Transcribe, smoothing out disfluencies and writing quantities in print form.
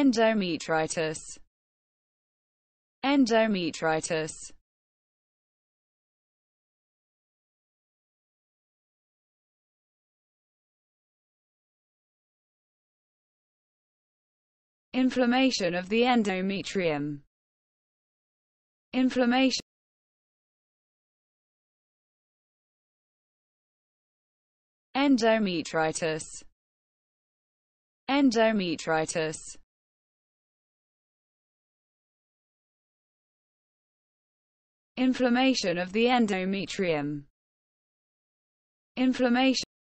endometritis, endometritis, inflammation of the endometrium, inflammation, endometritis, endometritis, inflammation of the endometrium, inflammation.